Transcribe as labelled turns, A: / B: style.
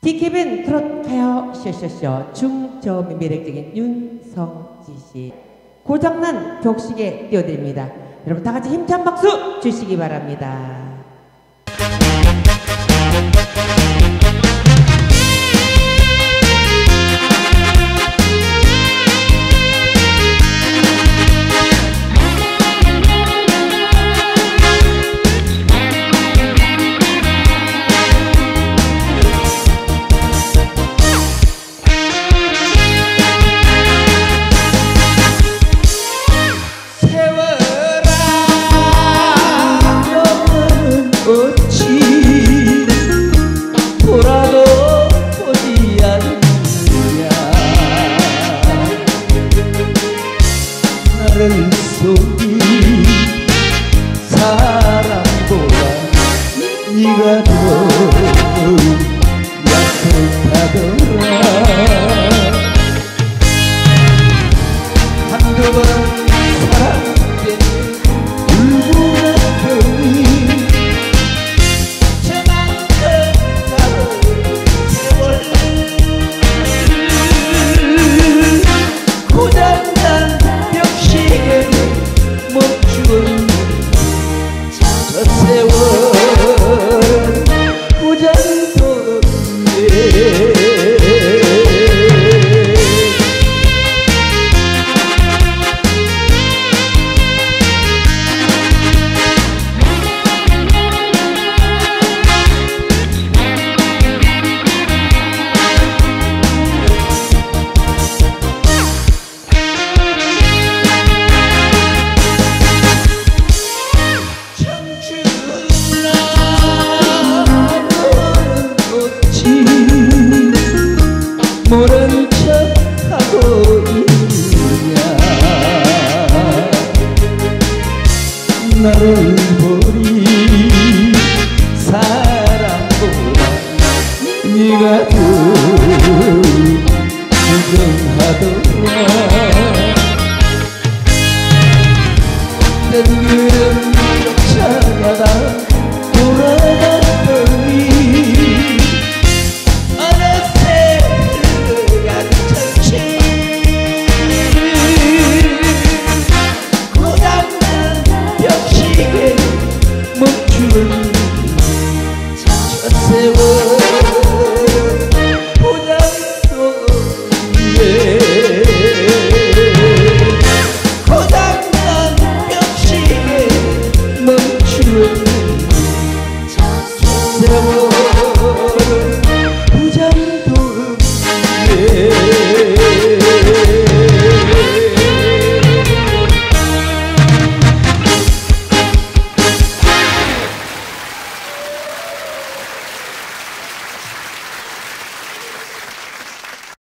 A: D캡은 트롯 가요 쇼쇼쇼 중저음이 매력적인 윤성지씨 고장난 격식에 띄워드립니다. 여러분 다같이 힘찬 박수 주시기 바랍니다.
B: 나를 속인 사랑보다 네가 더 약속하더라. 한두 번 사랑된 울고났더니 저만큼 나를 세월 고장난 벽시계를 멈추었네. 저 세월은 고장났네. 모른 척하고 있느냐. 나를 버린 사랑보다 네가 더 부정하더라. 뜬구름 쫓아가다 돌아가